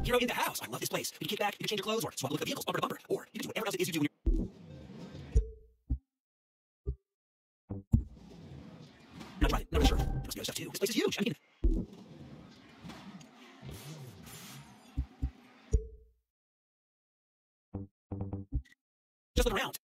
Hero in the house. I love this place. You can kick back, you can change your clothes, or swap a look at the vehicles bumper to bumper, or you can do whatever else it is you do when you're not driving. Not really sure. There must be other stuff too. This place is huge. I mean, just look around.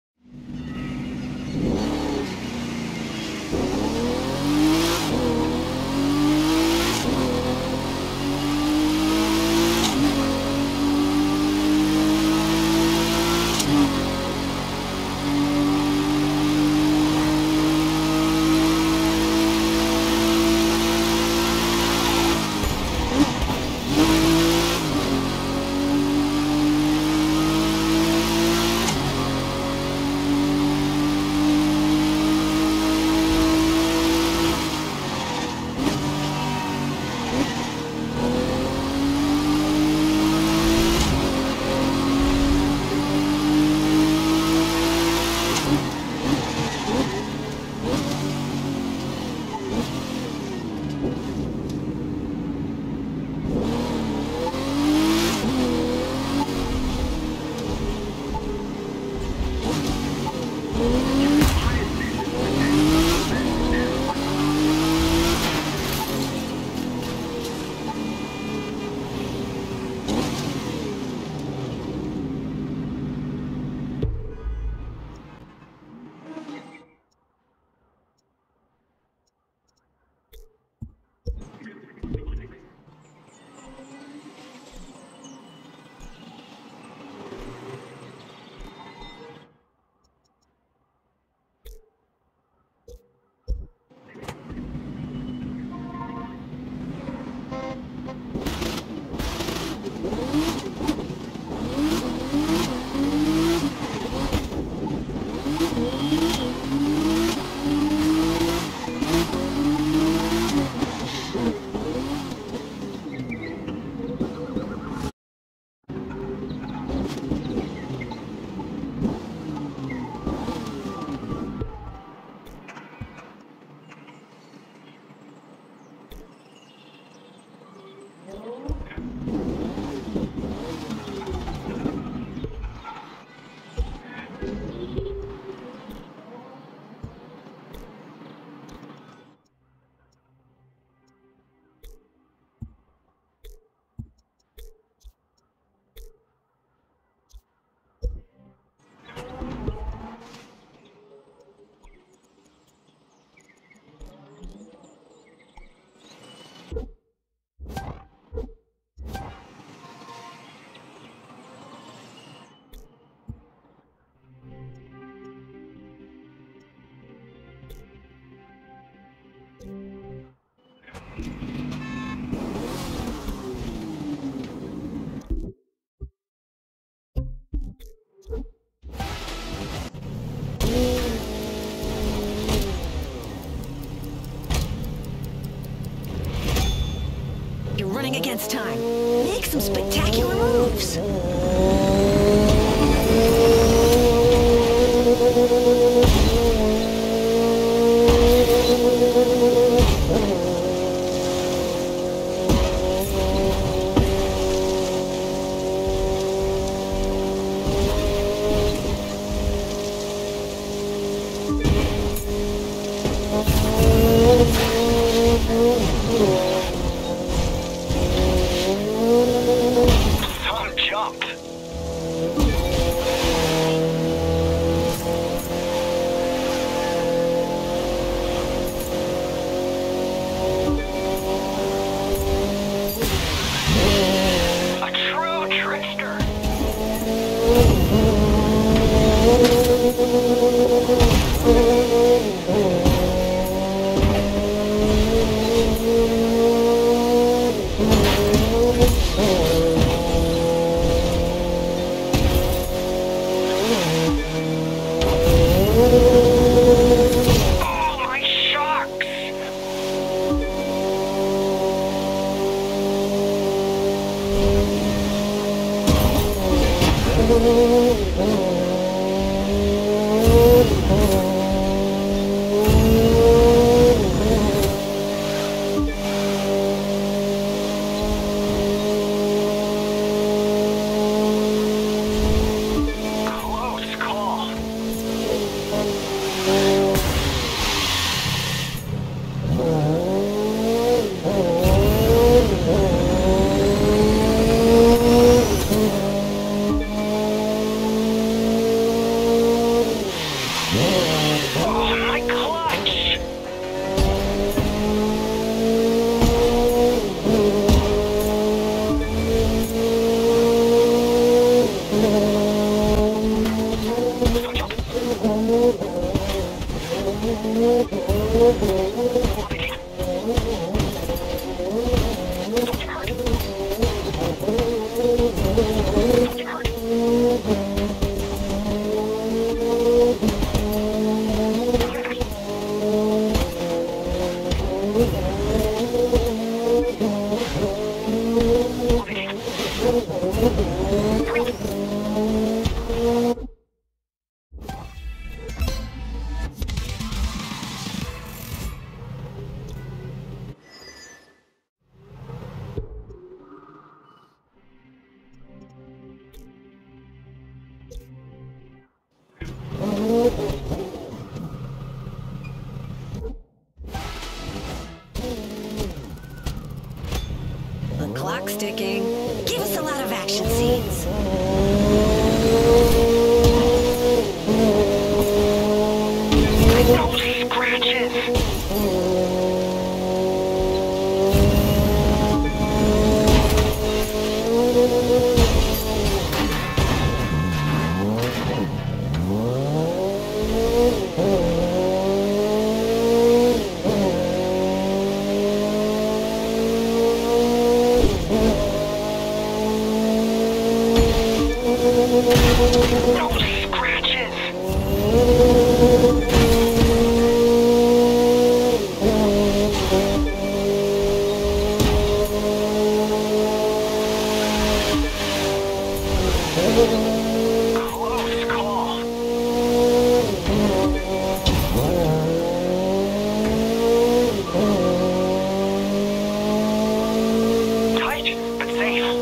You're running against time. Make some spectacular moves. Clock's ticking. Give us a lot of action scenes. No scratches! No scratches! Close call. Tight, but safe.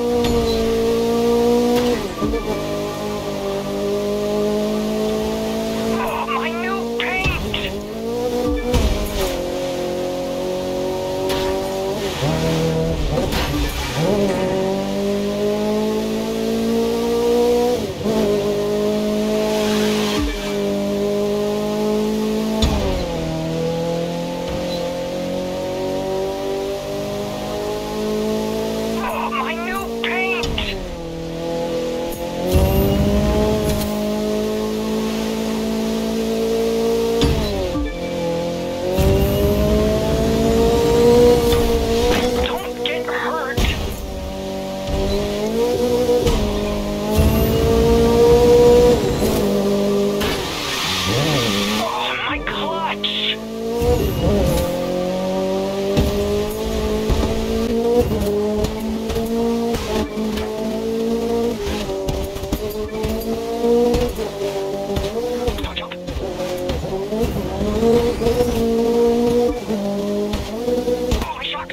Oh, my new paint! Oh, my new paint! Don't get hurt! Oh, my clutch! Don't jump. Oh, my shocks!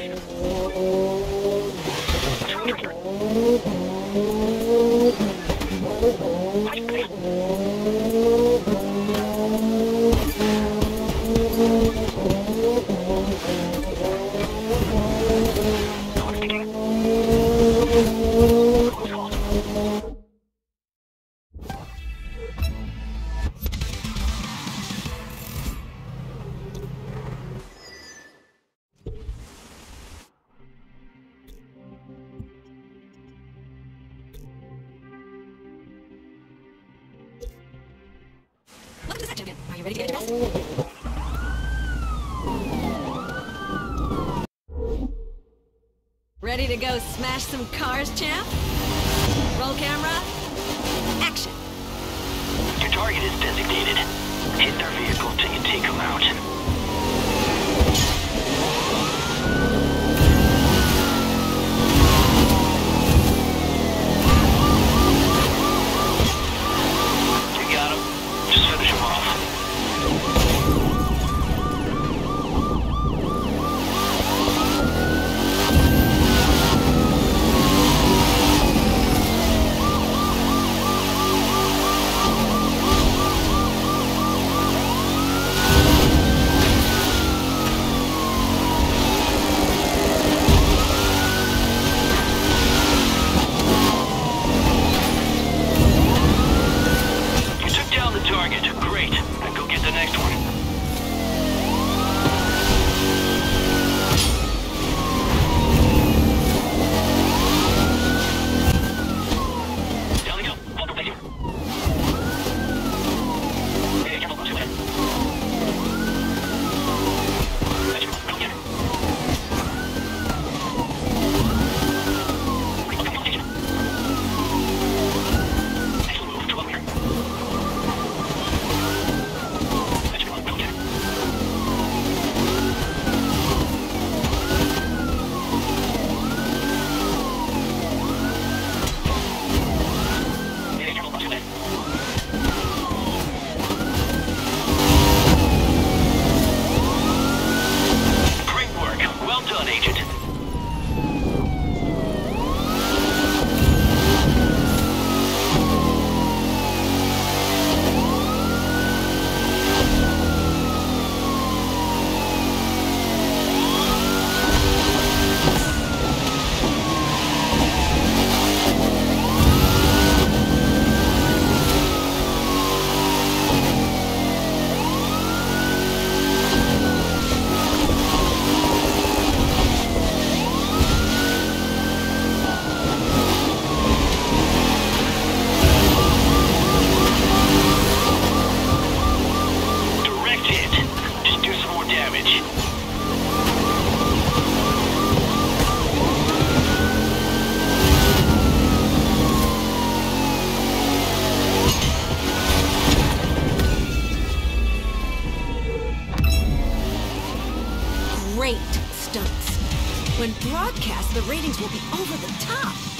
Welcome to section. Are you ready to get your best? Ready to go smash some cars, champ? Roll camera. Action. Your target is designated. Hit their vehicle till you take them out. You got him. Just finish him off. When broadcast, the ratings will be over the top.